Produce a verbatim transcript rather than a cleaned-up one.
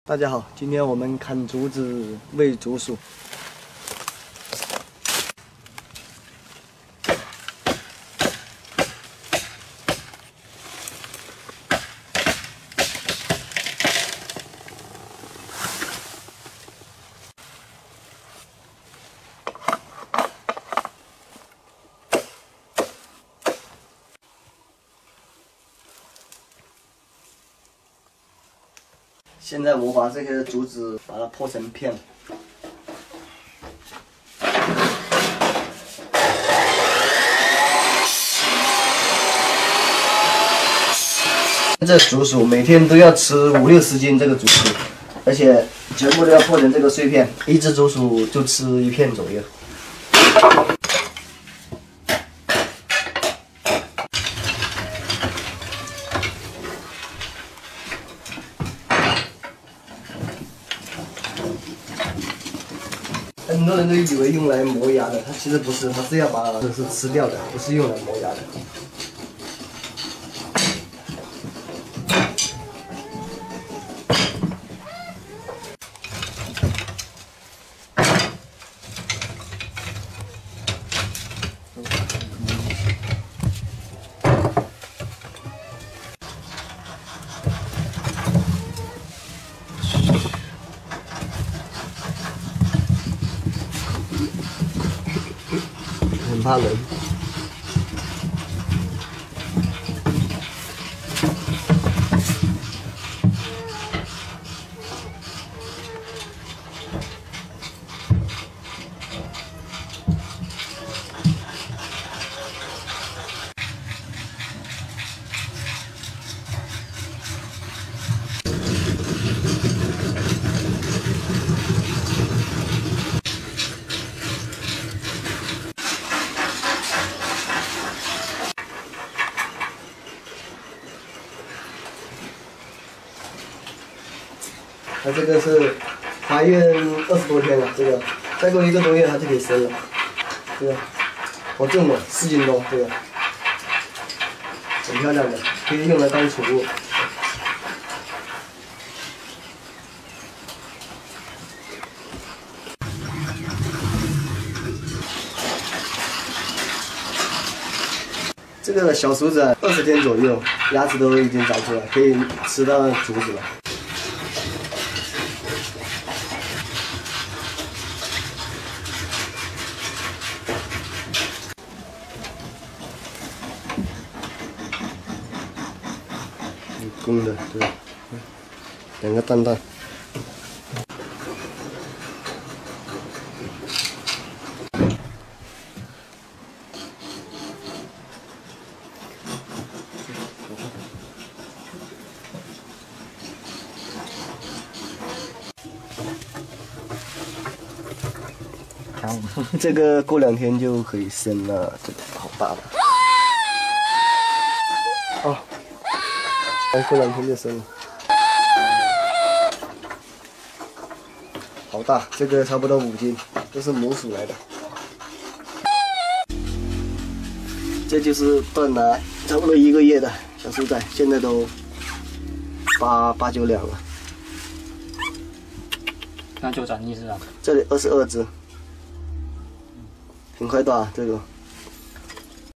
大家好，今天我们砍竹子喂竹鼠。现在我把这个竹子把它破成片。这竹鼠每天都要吃五六十斤这个竹鼠，而且全部都要破成这个碎片，一只竹鼠就吃一片左右。 很多人都以为用来磨牙的，它其实不是，它是要把这是吃掉的，不是用来磨牙的。很怕冷。它这个是怀孕二十多天了，这个再过一个多月它就可以生了。这个好重哦，四斤多，这个很漂亮的，可以用来当宠物。这个小鼠子二十天左右，牙齿都已经长出来，可以吃到竹子了。 公的，对，两个蛋蛋。这个过两天就可以生了，这个好大了。哦。 过两天就生了，好大，这个差不多五斤，这是母鼠来的。这就是断了差不多一个月的小鼠仔，现在都八八九两了。 那就长一只啊？ 这里二十二只，很快大这个。